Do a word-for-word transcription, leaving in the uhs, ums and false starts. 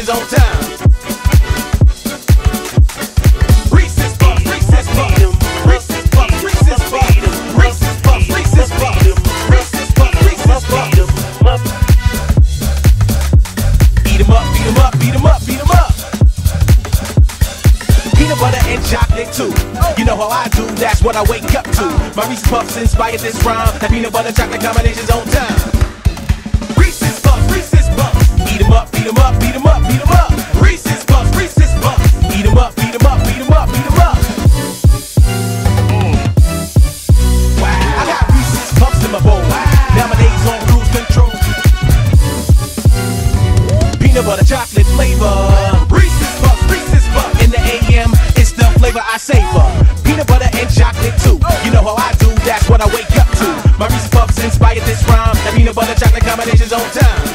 combinations on time. Reese's Puffs, Reese's Puffs, Reese's Puffs, Reese's Puffs, Reese's Puffs, Reese's Puffs, Reese's Puffs, Reese's Puffs. Beat 'em up, beat 'em up, beat 'em up, beat 'em up. Peanut butter and chocolate too. You know how I do, that's what I wake up to. My Reese's Puffs inspired this rhyme. That peanut butter chocolate combinations on time. Reese's Puffs, Reese's Puffs. Beat 'em up, beat 'em up, beat 'em up, beat 'em up. Reese's Puffs, Reese's Puffs. Beat 'em up, beat 'em up, beat 'em up, beat 'em up. Wow. I got Reese's Puffs in my bowl. Wow. Nowadays on cruise control. Peanut butter chocolate flavor. Reese's Puffs, Reese's Puffs. In the A M, it's the flavor I savor. Peanut butter and chocolate too. You know how I do, that's what I wake up to. My Reese's Puffs inspired this rhyme. That peanut butter chocolate combinations on time.